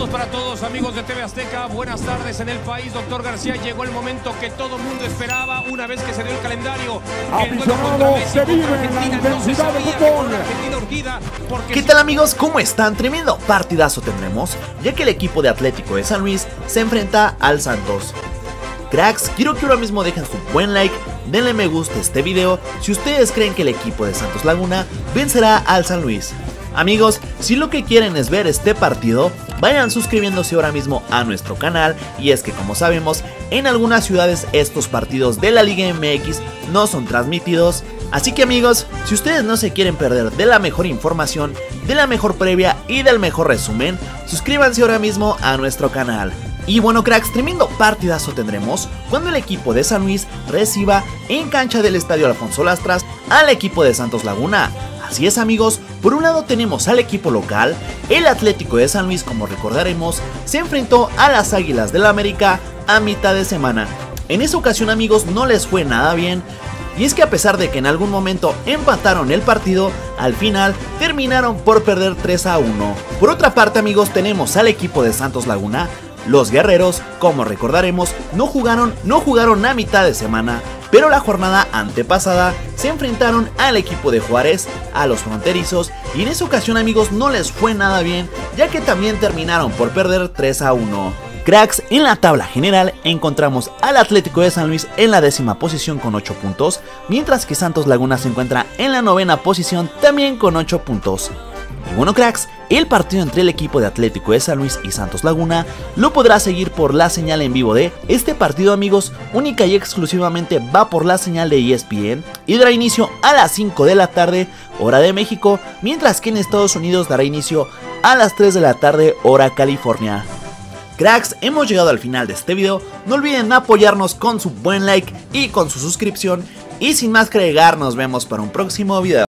para todos, amigos de TV Azteca. Buenas tardes en el país. Doctor García, llegó el momento que todo el mundo esperaba una vez que se dio el calendario. Aficionados, se vive la intensidad del fútbol. ¿Qué tal, amigos? ¿Cómo están? Tremendo partidazo tendremos, ya que el equipo de Atlético de San Luis se enfrenta al Santos. Cracks, quiero que ahora mismo dejen su buen like, denle me gusta a este video si ustedes creen que el equipo de Santos Laguna vencerá al San Luis. Amigos, si lo que quieren es ver este partido, vayan suscribiéndose ahora mismo a nuestro canal, y es que, como sabemos, en algunas ciudades estos partidos de la Liga MX no son transmitidos. Así que, amigos, si ustedes no se quieren perder de la mejor información, de la mejor previa y del mejor resumen, suscríbanse ahora mismo a nuestro canal. Y bueno, cracks, tremendo partidazo tendremos cuando el equipo de San Luis reciba en cancha del Estadio Alfonso Lastras al equipo de Santos Laguna. Así es, amigos, por un lado tenemos al equipo local. El Atlético de San Luis, como recordaremos, se enfrentó a las Águilas del América a mitad de semana. En esa ocasión, amigos, no les fue nada bien, y es que a pesar de que en algún momento empataron el partido, al final terminaron por perder 3-1. Por otra parte, amigos, tenemos al equipo de Santos Laguna. Los guerreros, como recordaremos, no jugaron a mitad de semana, pero la jornada antepasada se enfrentaron al equipo de Juárez, a los fronterizos, y en esa ocasión, amigos, no les fue nada bien, ya que también terminaron por perder 3-1. Cracks, en la tabla general encontramos al Atlético de San Luis en la 10ª posición con 8 puntos, mientras que Santos Laguna se encuentra en la 9ª posición también con 8 puntos. Y bueno, cracks, el partido entre el equipo de Atlético de San Luis y Santos Laguna lo podrá seguir por la señal en vivo de este partido, amigos, única y exclusivamente va por la señal de ESPN y dará inicio a las 5 de la tarde, hora de México, mientras que en Estados Unidos dará inicio a las 3 de la tarde, hora California. Cracks, hemos llegado al final de este video, no olviden apoyarnos con su buen like y con su suscripción, y sin más que agregar, nos vemos para un próximo video.